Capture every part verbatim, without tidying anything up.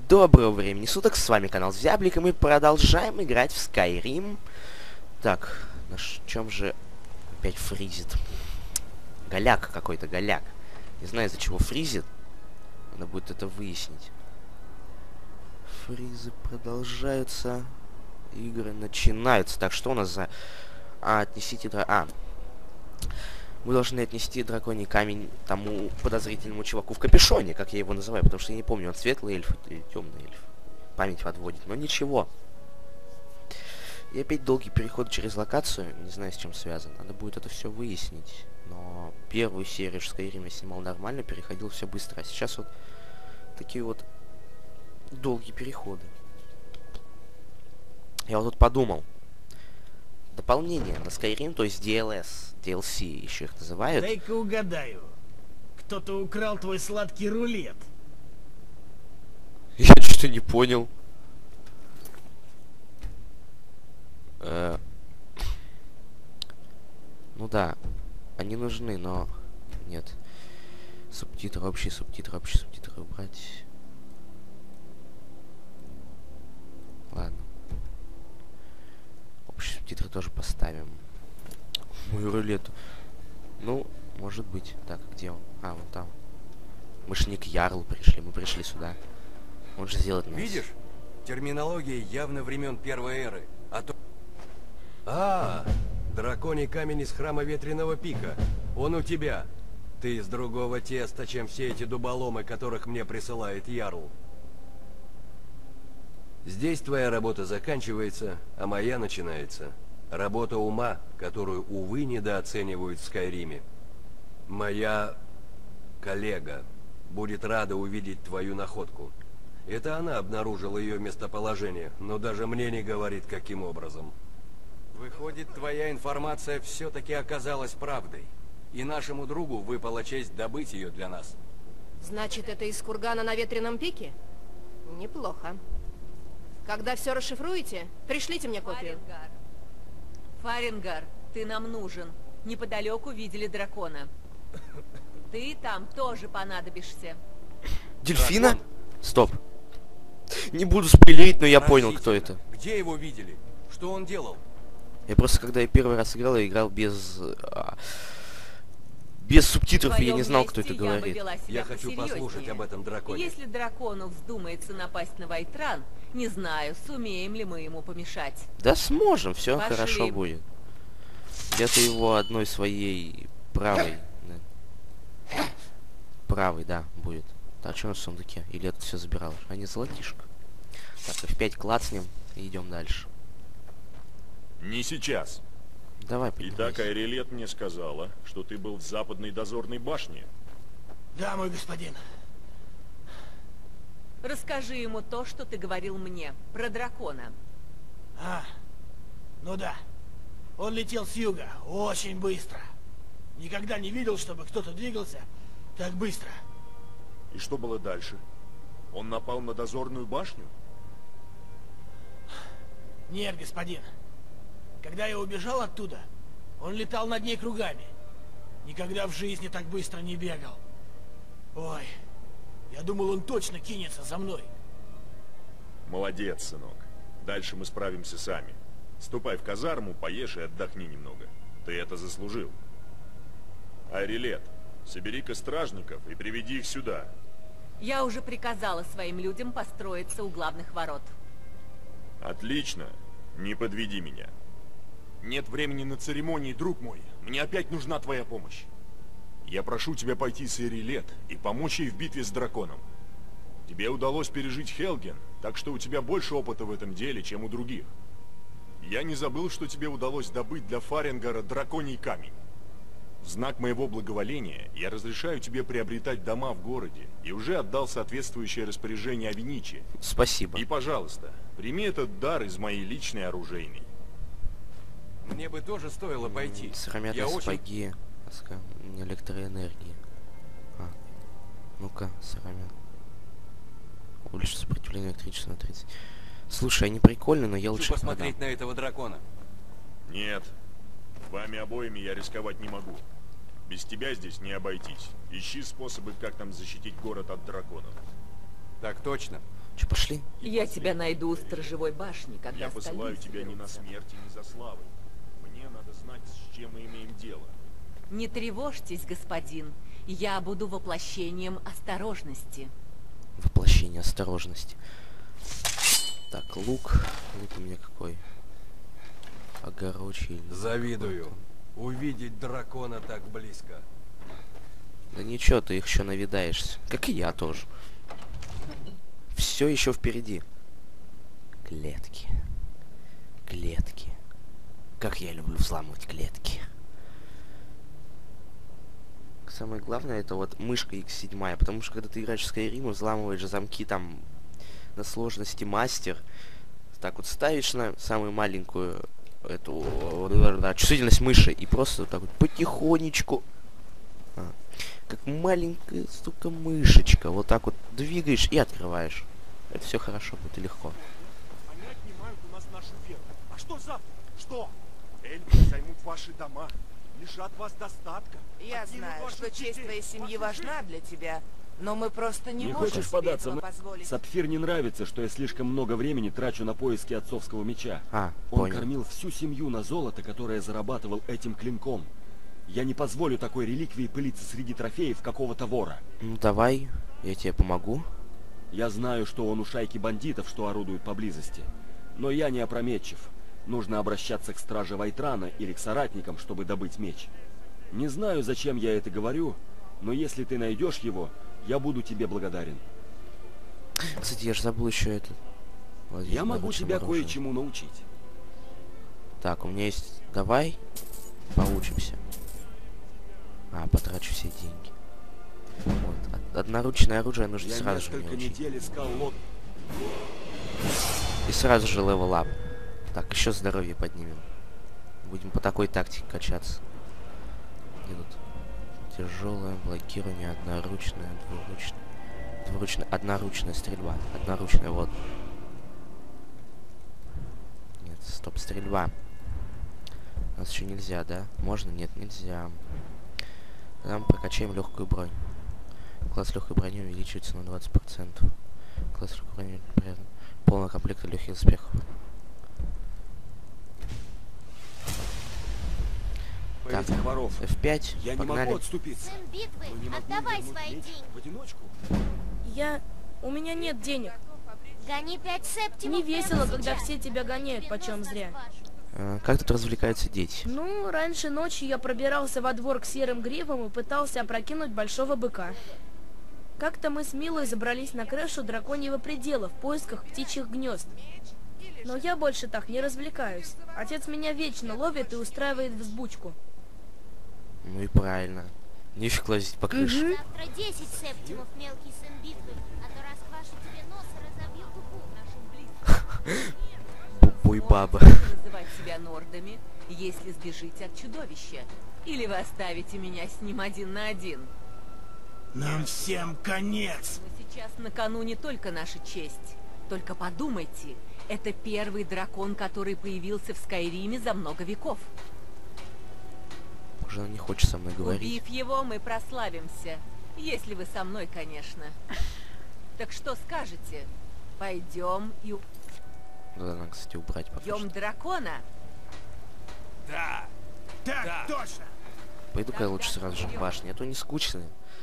Доброго времени суток, с вами канал Зяблик, и мы продолжаем играть в Skyrim. Так, на чем же опять фризит? Голяк какой-то, голяк. Не знаю, из-за чего фризит. Надо будет это выяснить. Фризы продолжаются. Игры начинаются. Так, что у нас за... А, отнесите... Дра... А. Мы должны отнести драконий камень тому подозрительному чуваку в капюшоне, как я его называю, потому что я не помню, он светлый эльф или темный эльф. Память подводит, но ничего. И опять долгий переход через локацию, не знаю, с чем связан. Надо будет это все выяснить. Но первую серию в Skyrim я снимал нормально, переходил все быстро. А сейчас вот такие вот долгие переходы. Я вот тут подумал. Дополнение на Skyrim, то есть ди эл эс, ди эл си еще их называют. Дай-ка угадаю. Кто-то украл твой сладкий рулет. Я что-то не понял. Э... Ну да, они нужны, но нет. Субтитры, общие субтитры, общие субтитры убрать. Ладно. Общие субтитры тоже поставим. Мою рулету. Ну, может быть. Так, где он? А, вон там. Мы ж не к Ярлу пришли, мы пришли сюда. Он же сделает нас. Видишь? Терминология явно времен первой эры. А то... А, драконий камень из храма Ветреного Пика. Он у тебя. Ты из другого теста, чем все эти дуболомы, которых мне присылает Ярл. Здесь твоя работа заканчивается, а моя начинается. Работа ума, которую, увы, недооценивают в Скайриме. Моя коллега будет рада увидеть твою находку. Это она обнаружила ее местоположение, но даже мне не говорит, каким образом. Выходит, твоя информация все-таки оказалась правдой. И нашему другу выпала честь добыть ее для нас. Значит, это из кургана на Ветреном Пике? Неплохо. Когда все расшифруете, пришлите мне копию. Фаренгар. Фаренгар, ты нам нужен. Неподалеку видели дракона. Ты там тоже понадобишься. Дельфина? Дракон? Стоп. Не буду спойлерить, но я понял, кто это. Где его видели? Что он делал? Я просто, когда я первый раз играл, я играл без... А, без субтитров, и я не знал, кто это говорит. Я хочу послушать об этом драконе. Если дракону вздумается напасть на Вайтран, не знаю, сумеем ли мы ему помешать. Да сможем, все Пошли. хорошо будет. Где-то его одной своей правой... да. Правой, да, будет. Так, что у нас в сундуке? Или это все забирал? А не золотишко. Так, эф пять клацнем и идем дальше. Не сейчас. Давай, Итак, поднимайся. Айрилет мне сказала, что ты был в западной дозорной башне. Да, мой господин. Расскажи ему то, что ты говорил мне, про дракона. А, ну да. Он летел с юга, очень быстро. Никогда не видел, чтобы кто-то двигался так быстро. И что было дальше? Он напал на дозорную башню? Нет, господин. Когда я убежал оттуда, он летал над ней кругами. Никогда в жизни так быстро не бегал. Ой, я думал, он точно кинется за мной. Молодец, сынок. Дальше мы справимся сами. Ступай в казарму, поешь и отдохни немного. Ты это заслужил. Айрилет, собери-ка стражников и приведи их сюда. Я уже приказала своим людям построиться у главных ворот. Отлично. Не подведи меня. Нет времени на церемонии, друг мой. Мне опять нужна твоя помощь. Я прошу тебя пойти с Айрилет и помочь ей в битве с драконом. Тебе удалось пережить Хелген, так что у тебя больше опыта в этом деле, чем у других. Я не забыл, что тебе удалось добыть для Фаренгара драконий камень. В знак моего благоволения я разрешаю тебе приобретать дома в городе и уже отдал соответствующее распоряжение Авениче. Спасибо. И, пожалуйста, прими этот дар из моей личной оружейной. Мне бы тоже стоило пойти. Сыромятные Я очень... сапоги. Электроэнергии. А. Ну-ка, сыромят. Уличное сопротивление электричества на тридцать. Слушай, они прикольные, но я Хочу лучше посмотреть продам. на этого дракона. Нет. Вами обоими я рисковать не могу. Без тебя здесь не обойтись. Ищи способы, как нам защитить город от драконов. Так точно. Че, пошли? Я тебя найду у сторожевой башни, когда Я посылаю остальные тебя не на соберутся. смерть и не за славой. Мне надо знать, с чем мы имеем дело. Не тревожьтесь, господин. Я буду воплощением осторожности. Воплощение осторожности. Так, лук. Лук у меня какой? Огорочий. Завидую. Увидеть дракона так близко. Да ничего, ты их еще навидаешься. Как и я тоже. Все еще впереди. Клетки. Клетки. Как я люблю взламывать клетки. Самое главное, это вот мышка икс семь, потому что когда ты играешь в Skyrim, взламываешь замки там на сложности мастер, так вот ставишь на самую маленькую эту да, чувствительность мыши и просто вот так вот потихонечку, а, как маленькая, сука, мышечка, вот так вот двигаешь и открываешь. Это все хорошо будет и легко. Они отнимают у нас нашу веру. А что завтра? Что? Эльфы займут ваши дома. Лишат вас достатка. Я отнимут знаю, ваших что честь детей, твоей семьи вашу важна для тебя, но мы просто не, Не можем хочешь себе податься этого в... позволить. Сапфир не нравится, что я слишком много времени трачу на поиски отцовского меча. А, Он понял. кормил всю семью на золото, которое зарабатывал этим клинком. Я не позволю такой реликвии пылиться среди трофеев какого-то вора. Ну давай, я тебе помогу. Я знаю, что он у шайки бандитов, что орудуют поблизости. Но я не опрометчив. Нужно обращаться к страже Вайтрана или к соратникам, чтобы добыть меч. Не знаю, зачем я это говорю, но если ты найдешь его, я буду тебе благодарен. Кстати, я же забыл еще это. владеть Я могу наручным тебя оружием. кое-чему научить. Так, у меня есть... Давай поучимся. А, потрачу все деньги. Вот. Од- Одноручное оружие нужно Я сразу же несколько мне учить. недель искал лод... И сразу же левел ап. Так, еще здоровье поднимем. Будем по такой тактике качаться. Где тут? Тяжелое блокирование, одноручное, двуручное. Двуручная, одноручная стрельба. Одноручная, вот. Нет, стоп, стрельба. У нас еще нельзя, да? Можно? Нет, нельзя. Тогда мы прокачаем легкую бронь. Класс легкой брони увеличивается на двадцать процентов. Класс легкой брони приятно. Полный комплект легких успехов. Так, Этих воров. эф пять, Я не погнали. могу отступиться. Сын битвы, Но не могу отдавай вернуть свои меч деньги. в одиночку. Я... У меня нет денег. Гони пять септимов. Не весело, прямо когда сейчас. все тебя гоняют Тебе почем нос зря. расквашу. А, как тут развлекаются дети? Ну, раньше ночью я пробирался во двор к серым гривам и пытался опрокинуть большого быка. Как-то мы с Милой забрались на крышу драконьего предела в поисках птичьих гнезд. Но я больше так не развлекаюсь. Отец меня вечно ловит и устраивает взбучку. Ну и правильно. Нефиг лазить по крыше. Завтра десять септимов, мелкий сын битвы, а то расквашу тебе нос и разобью губу. Нашим близким. Бубуй баба. Можете называть себя нордами, если сбежите от чудовища. Или вы оставите меня с ним один на один. Нам всем конец. Но сейчас на кону не только наша честь. Только подумайте, это первый дракон, который появился в Скайриме за много веков. Уже она не хочет со мной говорить. Убив его, мы прославимся. Если вы со мной, конечно. Так что скажете? Пойдем и Надо, надо, кстати, убрать пока убьем что. дракона? Да. Так Да. точно. Пойду-ка я лучше сразу же в башню, а то не скучно.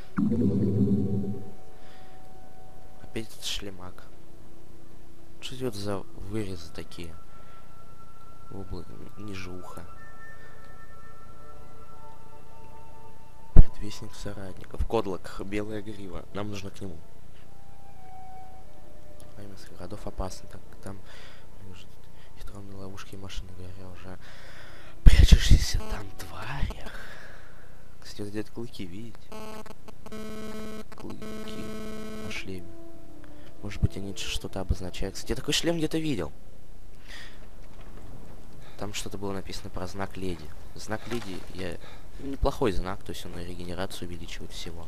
Опять этот шлемак. Что это за вырезы такие? Обла... Ниже уха. Предвестник соратников. Кодлок, белая грива. Нам нужно к нему. Время с городов опасно. Так, там уже хитроумные ловушки и машины, говоря уже прячущиеся там тварях. Кстати, вот эти клыки, видите? Клыки на шлеме. Может быть, они что-то обозначают. Кстати, я такой шлем где-то видел. Там что-то было написано про знак леди. Знак леди, я... неплохой знак, то есть он регенерацию увеличивает всего.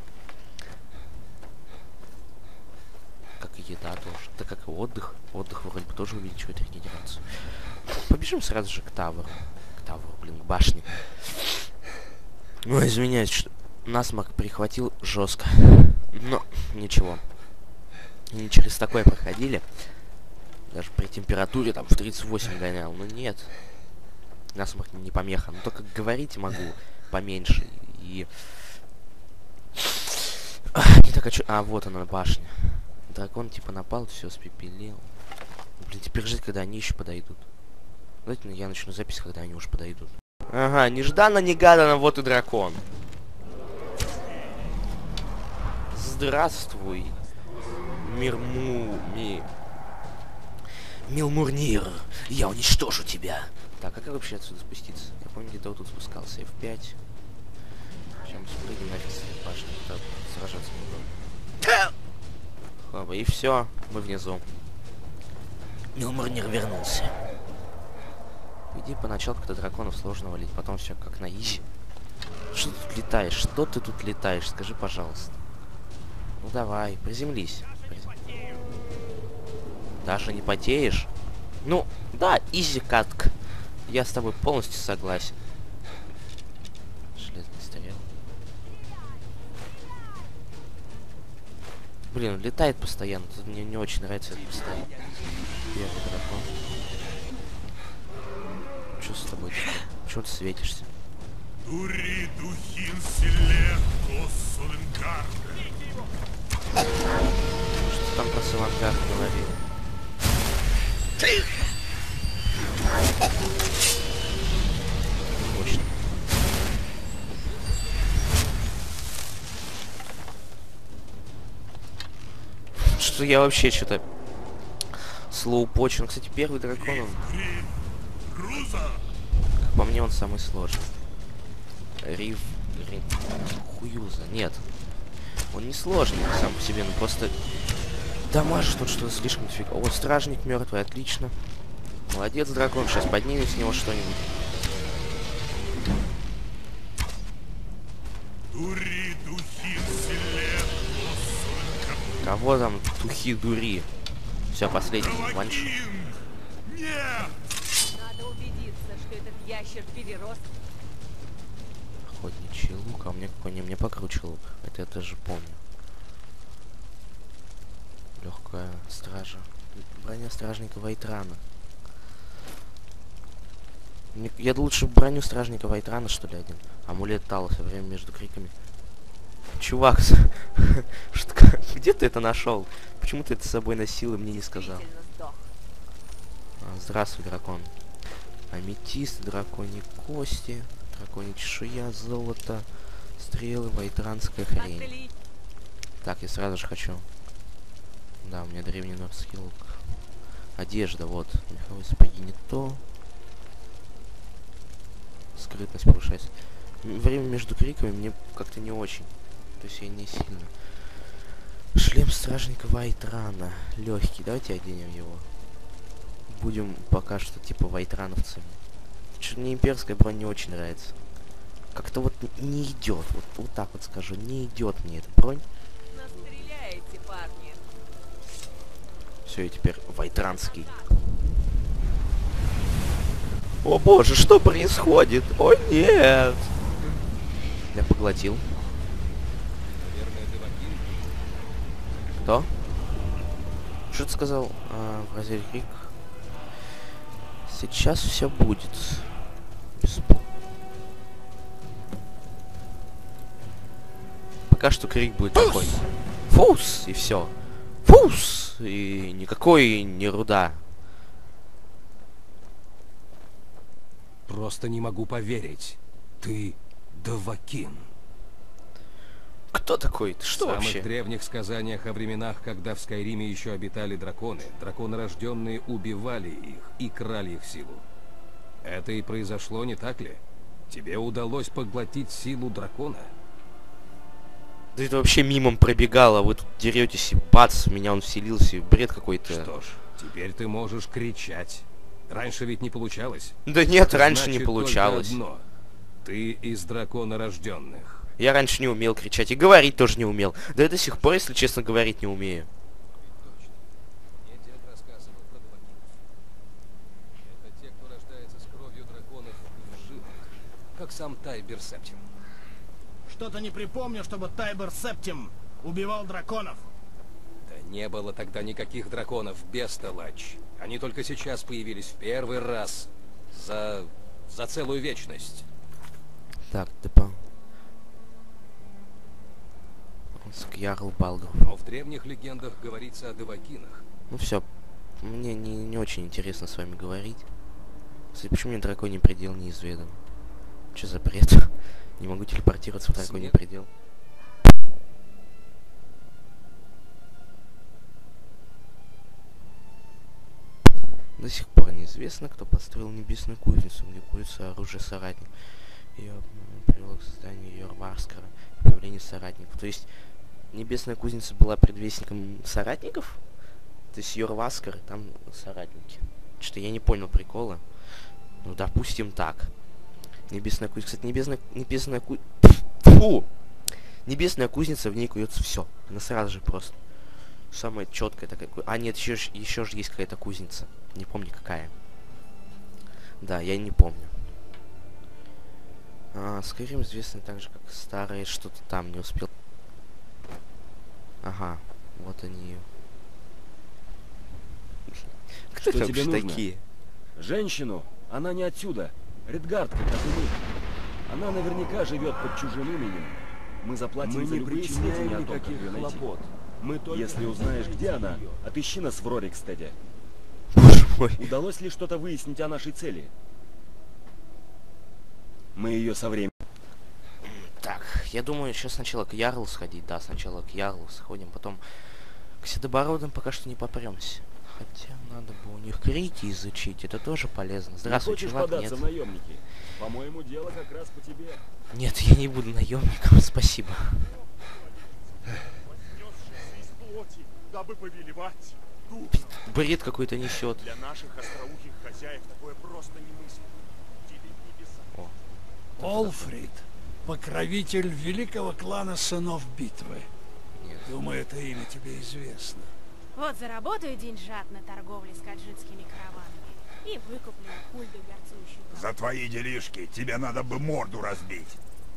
Как и еда тоже. Так как и отдых. Отдых вроде бы тоже увеличивает регенерацию. Побежим сразу же к Таверу. К Таверу, блин, к башне. Ой, извиняюсь, что насморк прихватил жестко. Но ничего. Они через такое проходили. Даже при температуре там в тридцать восемь гонял. Но нет. Насморк не помеха. Но только говорить могу поменьше. И... Ах, не так хочу... А, вот она, башня. Дракон типа напал, все спепелил. Блин, теперь жить, когда они еще подойдут. Давайте я начну запись, когда они уже подойдут. Ага, нежданно-негаданно, вот и дракон. Здравствуй, Мирму... Ми... Милмурнир, я уничтожу тебя. Так, а как вообще отсюда спуститься? Я помню, где-то вот тут спускался. эф пять. Сейчас мы спрыгнем нафиг с этой башни, чтобы сражаться не будем. Хоба, и все, мы внизу. Милмурнир вернулся. Иди поначалу как-то драконов сложно валить, потом все как на изи. Что ты тут летаешь? Что ты тут летаешь? Скажи, пожалуйста. Ну давай, приземлись. Призем... Даже не потеешь? Ну, да, изи катка. Я с тобой полностью согласен. Железный стрел. Блин, летает постоянно. Тут мне не очень нравится это постоянно. Первый дракон. Что с тобой? Чего ты светишься? Что там про Савангард говорил? Мощно. Что я вообще что-то слоупочен. Кстати, первый дракон, он... Как по мне, он самый сложный. Рив... Рив... Хуюза. Нет. Он не сложный сам по себе, но просто... Дамажит тут что-то слишком дофига. О, стражник мертвый, отлично. Молодец, дракон. Сейчас поднимем с него что-нибудь. Кого там тухи-дури? Все, последний ванш. Надо убедиться, что этот ящер перерос. Охотничий лук, а у меня какой-нибудь, мне покруче лук. Это я тоже помню. Легкая стража. Броня стражника Вайтрана. Мне, я лучше броню стражника Вайтрана, что ли, один. Амулет Талоса, время между криками. Чувак, что, где ты это нашел? Почему ты это с собой носил и мне не сказал? А, здравствуй, дракон. Аметист, драконьи кости, драконья чешуя, золото, стрелы, вайтранская хрень. Так, я сразу же хочу. Да, у меня древний норский лук. Одежда, вот. Меховые сапоги не то. Скрытность повышается. Время между криками мне как-то не очень. То есть я не сильно. Шлем стражника Вайтрана. Легкий. Давайте оденем его. Будем пока что типа вайтрановцами. Что-то мне имперская бронь не очень нравится. Как-то вот не идет. Вот, вот так вот скажу. Не идет мне эта бронь. Настреляете, парни. Все, и теперь вайтранский. О боже, что происходит? О нет! Я поглотил. Кто? Что ты сказал? А, Бразиль Крик. Сейчас все будет. Без... Пока что Крик будет Фус! Такой. Фус! И все. Фус! И никакой не руда. Просто не могу поверить. Ты Довакин. Кто такой? Ты что вообще? В вообще? самых древних сказаниях о временах, когда в Скайриме еще обитали драконы, драконорожденные убивали их и крали их силу. Это и произошло, не так ли? Тебе удалось поглотить силу дракона? Да это вообще мимом пробегало, вы тут деретесь и бац, в меня он вселился, бред какой-то. Что ж, теперь ты можешь кричать. Раньше ведь не получалось. Да нет, Это раньше значит не получалось. Одно. Ты из драконорожденных. Я раньше не умел кричать и говорить тоже не умел. Да я до сих пор, если честно, говорить не умею. Это те, кто рождается с кровью драконов в жилах, как сам Тайбер Септим. Что-то не припомню, чтобы Тайбер Септим убивал драконов. Да Не было тогда никаких драконов, бестолочь. Они только сейчас появились в первый раз. За... за целую вечность. Так, типа... Ярл Балгров. Но в древних легендах говорится о девакинах. Ну все, мне не, не очень интересно с вами говорить. Кстати, почему мне драконий предел неизведан? Че за бред? Не могу телепортироваться в драконий предел. До сих пор неизвестно, кто построил небесную кузницу, где куется оружие соратник. Ее привело к созданию ее Варскара и появлению соратников. То есть небесная кузница была предвестником соратников? То есть Йорваскар, там соратники. Что-то я не понял прикола. Ну, допустим, так. Небесная кузница. Кстати, небесная... Небесная ку... Фу! Небесная кузница, в ней куется все. Она сразу же просто. Самая четкая такая. А, нет, еще, еще же есть какая-то кузница. Не помню какая. Да, я не помню. А, Skyrim известный также как старые что-то там, не успел. Ага, вот они. Кто Что там тебе нужно? такие? Женщину. Она не отсюда. Редгардка, как и мы. Она наверняка живет под чужим именем. Мы заплатим Мы за не любые причиняем сведения о том, как никаких ее найти. хлопот. Мы только Если узнаешь, где она, отыщи нас в Рорикстеде. Боже мой. Удалось ли что-то выяснить о нашей цели? Мы ее со временем... Так, я думаю, сейчас сначала к Ярлу сходить. Да, сначала к Ярлу сходим, потом к Седобородым пока что не попремся. Хотя надо бы у них крики изучить, это тоже полезно. Здравствуй, не хочешь чувак, податься нет. в наемники? По-моему, дело как раз по тебе. Нет, я не буду наемником, спасибо. Дабы повелевать. Бред какой-то несет. Для наших остроухих хозяев такое просто немыслимо. Олфрид, покровитель великого клана сынов битвы. Нет. Думаю, это имя тебе известно. Вот заработаю деньжат на торговле с каджитскими караванами и выкуплю Хульду горцующую. За твои делишки тебе надо бы морду разбить.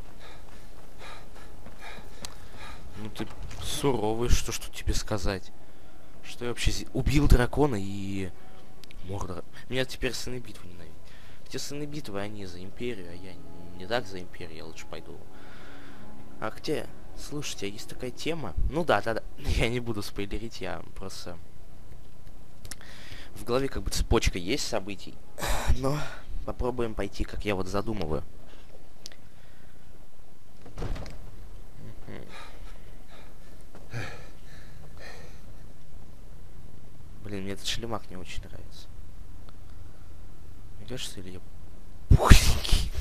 Ну ты суровый, что ж тут тебе сказать? Что я вообще убил дракона и... Мордора. Меня теперь сыны битвы ненавидят. Те сыны битвы, они за империю, а я не так за империю, я лучше пойду. А где? Слушайте, а есть такая тема? Ну да, да, да. Я не буду спойлерить, я просто... В голове как бы цепочка есть событий. Но попробуем пойти, как я вот задумываю. Блин, мне этот шлемак не очень нравится. Мне кажется, или я пухленький?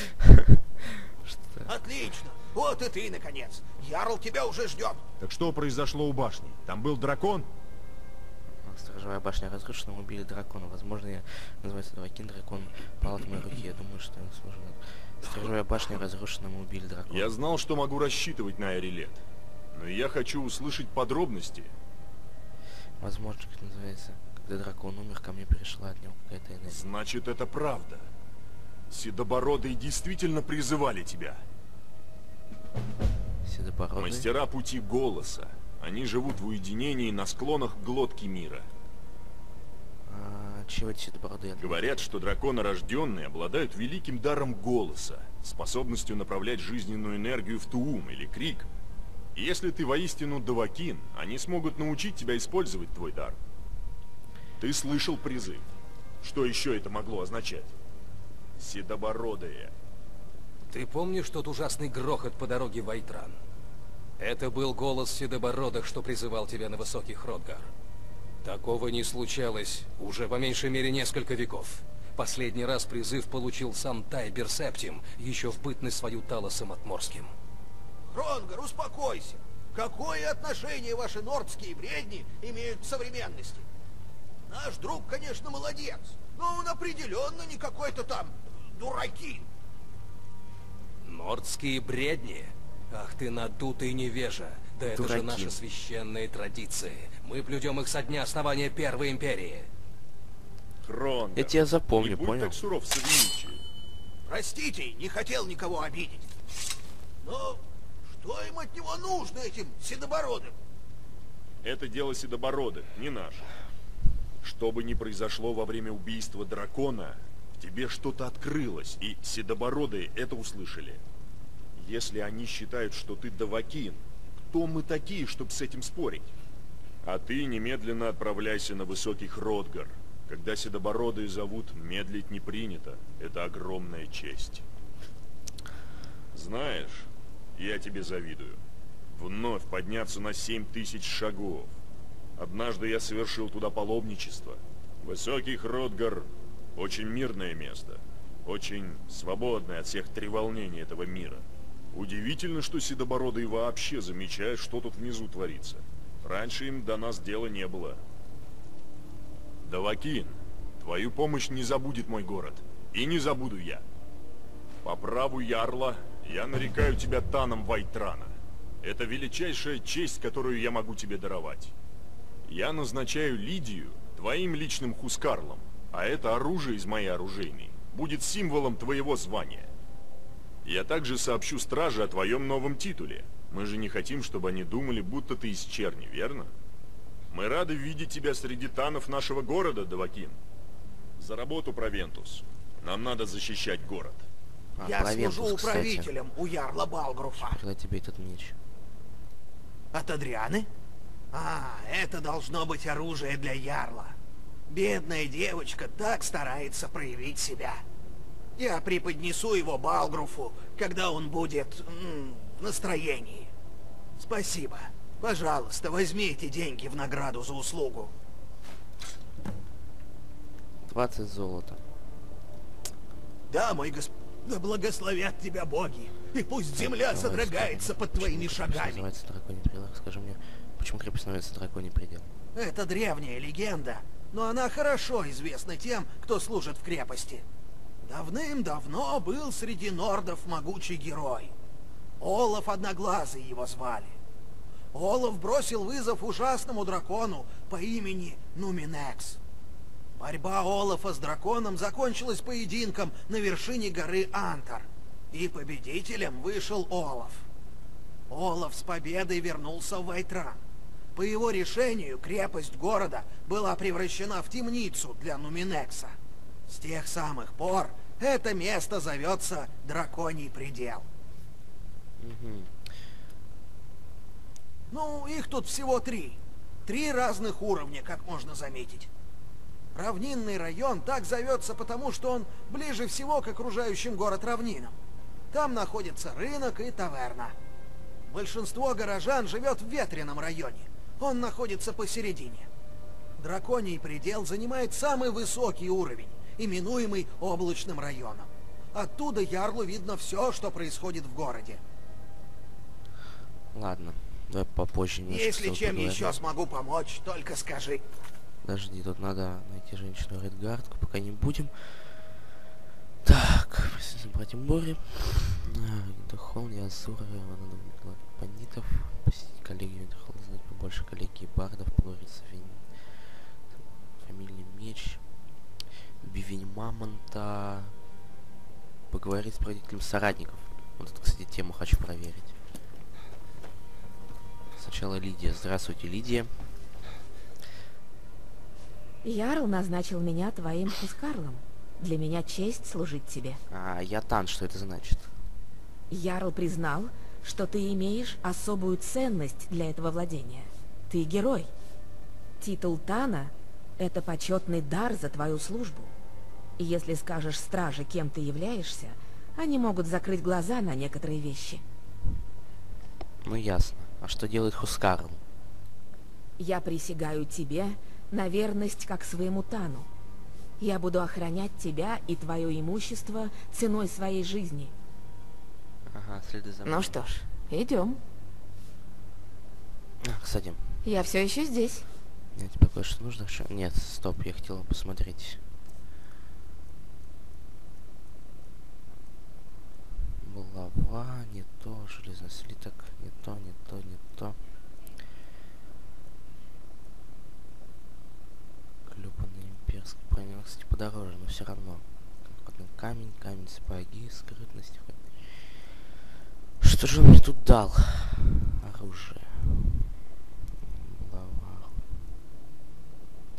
Отлично! Вот и ты, наконец! Ярл тебя уже ждет! Так что произошло у башни? Там был дракон? Сторожевая башня разрушена, мы убили дракона. Возможно, я называется Двакин, дракон пал от моей руки. Я думаю, что он сможет. Сторожевая башня разрушена, мы убили дракона. Я знал, что могу рассчитывать на Эрилет. Но я хочу услышать подробности. Возможно, как называется, когда дракон умер, ко мне перешла от него какая-то энергия. Значит, это правда. Седобородые действительно призывали тебя. Седобородые? Мастера пути голоса. Они живут в уединении на склонах глотки мира. А, чего эти седобородые? Говорят, что драконорожденные обладают великим даром голоса, способностью направлять жизненную энергию в туум или крик. И если ты воистину Довакин, они смогут научить тебя использовать твой дар. Ты слышал призыв. Что еще это могло означать? Седобородые. Ты помнишь тот ужасный грохот по дороге в Айтран? Это был голос Седобородых, что призывал тебя на высокий Хродгар. Такого не случалось уже по меньшей мере несколько веков. Последний раз призыв получил сам Тайбер Септим, еще в бытность свою Талосом Отморским. Хронгар, успокойся! Какое отношение ваши нордские бредни имеют к современности? Наш друг, конечно, молодец, но он определенно не какой-то там дуракин. Нордские бредни? Ах ты надутый невежа. Да это Дураки. же наши священные традиции. Мы блюдем их со дня основания Первой Империи. Хронгар, Я тебя запомню, не будь понял? так суров с Ильичи. Простите, не хотел никого обидеть. Но что им от него нужно, этим седобородым? Это дело седобородых, не наше. Что бы ни произошло во время убийства дракона, в тебе что-то открылось, и седобородые это услышали. Если они считают, что ты Давакин, кто мы такие, чтобы с этим спорить? А ты немедленно отправляйся на высокий Хродгар. Когда седобородые зовут, медлить не принято. Это огромная честь. Знаешь, я тебе завидую. Вновь подняться на семь тысяч шагов. Однажды я совершил туда паломничество. Высокий Хродгар — очень мирное место. Очень свободное от всех треволнений этого мира. Удивительно, что седобородые вообще замечают, что тут внизу творится. Раньше им до нас дела не было. Давакин, твою помощь не забудет мой город. И не забуду я. По праву Ярла я нарекаю тебя Таном Вайтрана. Это величайшая честь, которую я могу тебе даровать. Я назначаю Лидию твоим личным хускарлом, а это оружие из моей оружейной будет символом твоего звания. Я также сообщу страже о твоем новом титуле. Мы же не хотим, чтобы они думали, будто ты из черни, верно? Мы рады видеть тебя среди танов нашего города, Давакин. За работу, Провентус. Нам надо защищать город. А, Я Провентус, служу кстати. управителем у Ярла Балгруфа. Когда тебе этот меч? От Адрианы? А, это должно быть оружие для Ярла. Бедная девочка так старается проявить себя. Я преподнесу его Балгруфу, когда он будет м, в настроении. Спасибо. Пожалуйста, возьми эти деньги в награду за услугу. двадцать золота. Да, мой госп... Да благословят тебя боги, и пусть земля Давай, содрогается скажи, под твоими почему крепость шагами. называется драконий предел? Скажи мне, почему крепость называется драконий предел? Это древняя легенда, но она хорошо известна тем, кто служит в крепости. Давным-давно был среди нордов могучий герой. Олаф Одноглазый его звали. Олаф бросил вызов ужасному дракону по имени Нуминекс. Борьба Олафа с драконом закончилась поединком на вершине горы Антар, и победителем вышел Олаф. Олаф с победой вернулся в Вайтран. По его решению крепость города была превращена в темницу для Нуминекса. С тех самых пор это место зовется Драконий предел. Угу. Ну, их тут всего три. Три разных уровня, как можно заметить. Равнинный район так зовется потому, что он ближе всего к окружающим город равнинам. Там находится рынок и таверна. Большинство горожан живет в ветреном районе. Он находится посередине. Драконий предел занимает самый высокий уровень, именуемый облачным районом. Оттуда Ярлу видно все, что происходит в городе. Ладно, давай попозже немножко. Если чем поговорим. еще смогу помочь, только скажи. Подожди, тут надо найти женщину Редгардку, пока не будем. Так, забрать море. Дохол, Азура, надо бандитов, посетить коллегию Дохол, знать побольше коллегии бардов, Плориса, фамильный меч, бивень мамонта, поговорить с проводителем соратников. Вот эту, кстати, тему хочу проверить. Сначала Лидия. Здравствуйте, Лидия. Ярл назначил меня твоим хускарлом. Для меня честь служить тебе. А я Тан, что это значит? Ярл признал, что ты имеешь особую ценность для этого владения. Ты герой. Титул Тана — это почетный дар за твою службу. И если скажешь страже, кем ты являешься, они могут закрыть глаза на некоторые вещи. Ну ясно. А что делает Хускарл? Я присягаю тебе на верность как своему Тану. Я буду охранять тебя и твое имущество ценой своей жизни. Ага, следы за мной. Ну что ж, идем. А, кстати. Я все еще здесь. Я тебе кое-что нужно еще? Нет, стоп, я хотела посмотреть. Булава, не то, железный слиток, не то, не то, не то. Клюпанный имперский броня, кстати, подороже, но все равно. Камень, камень, сапоги, скрытность. Что же он мне тут дал? Оружие. Булава.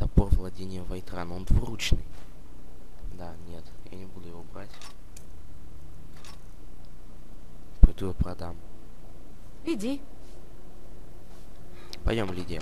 Топор владения Вайтрана. Он двуручный. Да, нет, я не буду его брать. Пойду его продам. Иди. Пойдем, Лидия.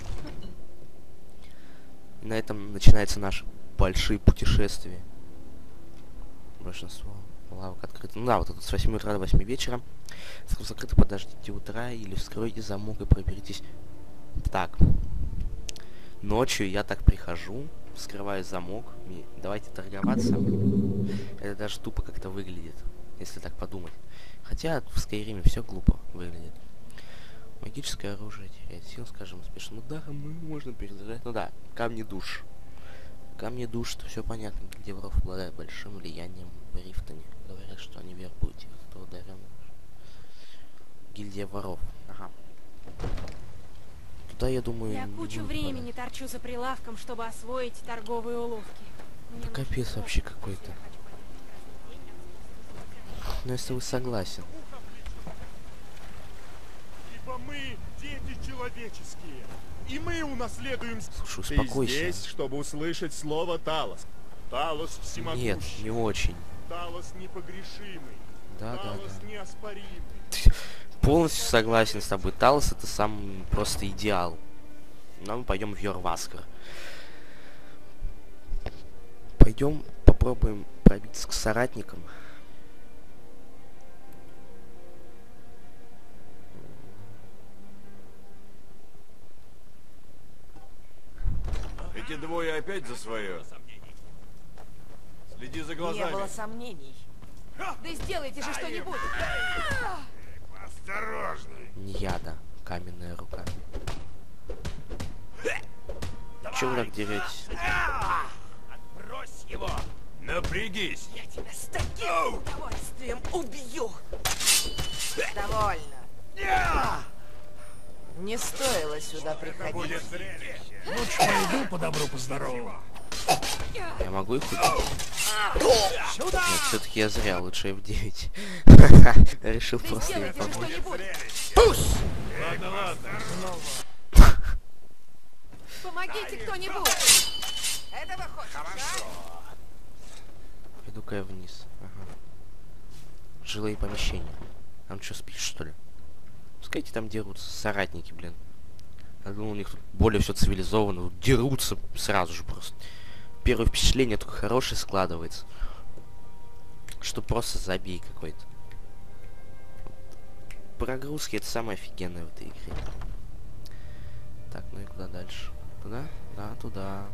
И на этом начинается наше большие путешествия. Большинство лавок открыто. Ну да, вот тут с восьми утра до восьми вечера. Если закрыто, подождите утра или вскройте замок и проберитесь. Так. Ночью я так прихожу, вскрываю замок. И давайте торговаться. Это даже тупо как-то выглядит, если так подумать. Хотя в Скайриме все глупо выглядит. Магическое оружие теряет сил, скажем, успешным ударом, ну, можно перезаряжать. Ну да, камни душ. Камни душ, что все понятно. Гильдия воров обладает большим влиянием в Рифтоне. Говорят, что они вербуют тех, кто ударен. Гильдия воров. Ага. Туда, я думаю, Я кучу времени торчу за прилавком, чтобы освоить торговые уловки. Да капец вообще какой-то. Но если вы согласен. Ибо мы дети человеческие, и мы унаследуем... Слушай, успокойся. Ты здесь, чтобы услышать слово Талос. Талос всемогущий. Нет, не очень. Талос непогрешимый. Да, Талос да, да. неоспоримый. Полностью согласен с тобой. Талос это сам просто идеал. Но мы пойдем в Йорваскар. Пойдем попробуем пробиться к соратникам. Эти двое опять за свое. Следи за глазами. Не было сомнений. Да сделайте же что-нибудь! Осторожней. Не яда, каменная рука. Чего вы так деретесь? Брось его. Напрягись. Я тебя с таким удовольствием убью. Довольно. Не стоило сюда приходить. Лучше пойду по добру, по здорову. Я могу их убить? Нет, все-таки я зря, лучше эф девять. Решил просто им помочь. Ладно, ладно. Помогите кто-нибудь! Этого хочешь, Пойду-ка я вниз. Ага. Жилые помещения. Там что, спишь, что ли? Пускайте там дерутся. Соратники, блин. Я думал, у них тут более все цивилизованно. Дерутся сразу же просто. Первое впечатление только хорошее складывается. Что просто забей какой-то. Прогрузки это самое офигенное в этой игре. Так, ну и куда дальше? Туда? Да, туда.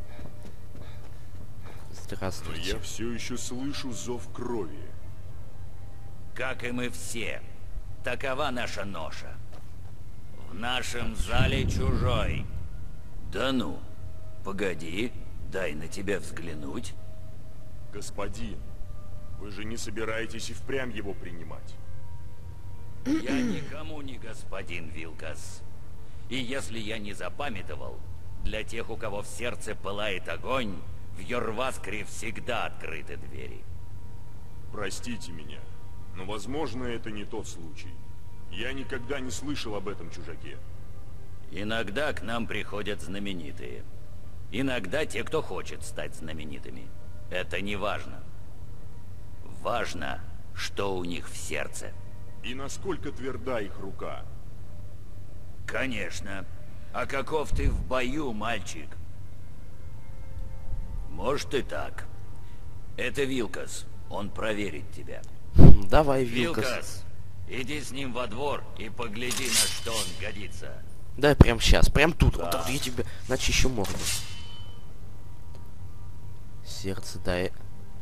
Но Здравствуйте. я все еще слышу зов крови. Как и мы все, такова наша ноша. В нашем зале чужой. Да ну, погоди, дай на тебя взглянуть. Господин, вы же не собираетесь и впрямь его принимать? Я никому не господин, Вилкас. И если я не запамятовал, для тех, у кого в сердце пылает огонь, в Йорваскре всегда открыты двери. Простите меня, но, возможно, это не тот случай. Я никогда не слышал об этом чужаке. Иногда к нам приходят знаменитые. Иногда те, кто хочет стать знаменитыми. Это не важно. Важно, что у них в сердце. И насколько тверда их рука. Конечно. А каков ты в бою, мальчик? Может и так. Это Вилкас. Он проверит тебя. Давай, Вилкас. Вилкас, иди с ним во двор и погляди, на что он годится. Да, прям сейчас, прям тут. Да. Вот так я тебе начищу морду. Сердце, да. Я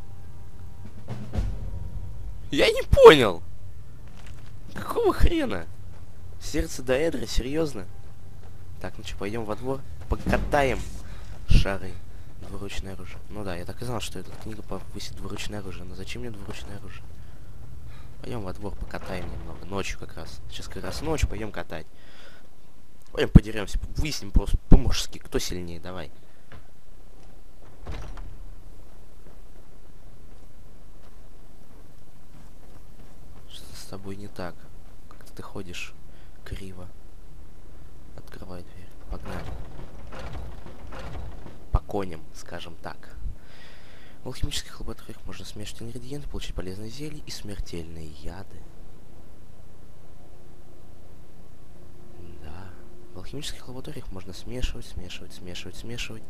не понял. Какого хрена? Сердце Даэдра, серьезно? Так, ну что, пойдем во двор, покатаем шары. Двуручное оружие. Ну да, я так и знал, что эта книга повысит двуручное оружие. Но зачем мне двуручное оружие? Пойдем во двор, покатаем немного. Ночью как раз. Сейчас как раз ночью, пойдем катать. Пойдем подеремся, выясним просто по-мужски, кто сильнее, давай. Что с тобой не так? Как-то ты ходишь криво. Открывай дверь. Погнали. По драконим, скажем так. В алхимических лабораториях можно смешивать ингредиенты, получить полезные зелья и смертельные яды. Да. В алхимических лабораториях можно смешивать, смешивать, смешивать, смешивать.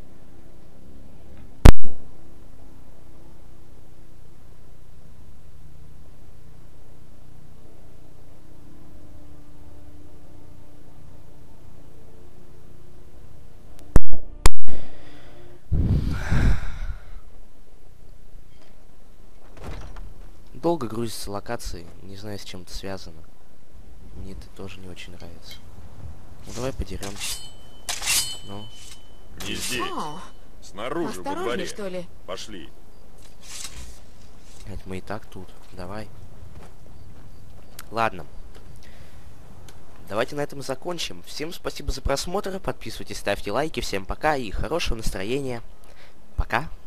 Долго грузится локации, не знаю, с чем это связано. Мне это тоже не очень нравится. Ну давай подеремся. Ну. Не здесь. О, Снаружи, во осторожней, дворе. что ли? Пошли. Блять, мы и так тут. Давай. Ладно. Давайте на этом закончим. Всем спасибо за просмотр. Подписывайтесь, ставьте лайки. Всем пока и хорошего настроения. Пока.